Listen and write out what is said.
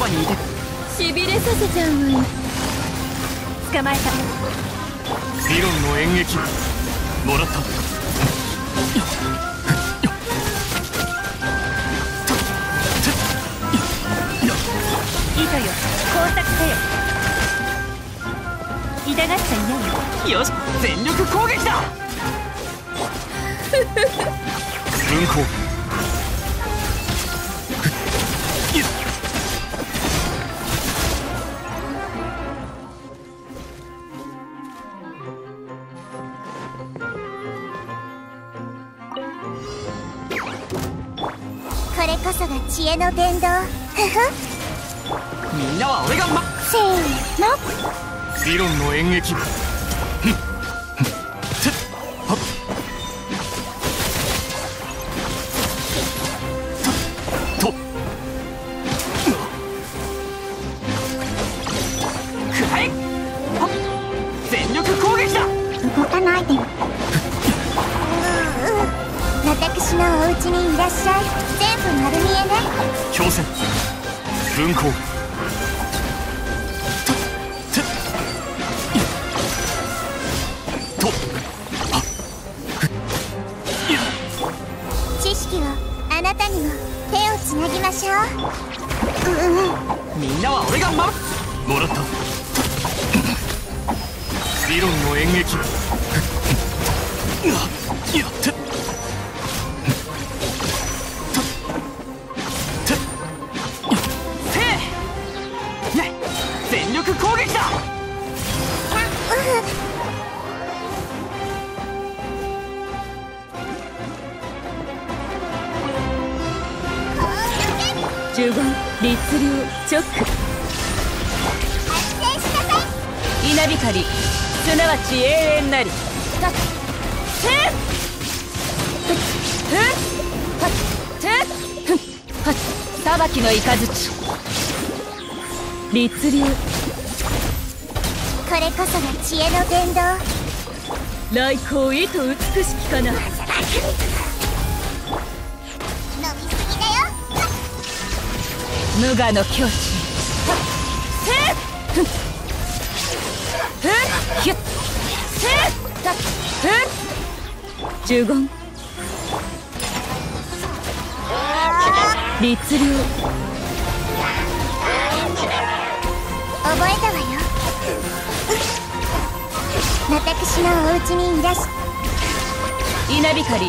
ばにいて。 しびれさせちゃうわよ。捕まえた。 理論の演劇もらった。 糸よ、工作せよ。痛がっちゃいないよ。 よし、全力攻撃だ。分光。 これこそが知恵の伝道。ふふ。 みんなは俺がせーの。 理論の演劇。全力攻撃だ。 動かないで。私のお家にいらっしゃい。全部丸見えね。 強戦。分光。 知識をあなたにも手をつなぎましょう。 みんなは俺がもらった。理論の演劇。やって全力攻撃だ。 呪言律流チョック。稲光すなわち永遠なり。裁きの雷。律流。 これこそが知恵の伝道。 来光意図美しきかな。 飲みすぎだよ。 無我の境地。呪言律流。 覚えたわよ。私のお家にいらし。 稲光。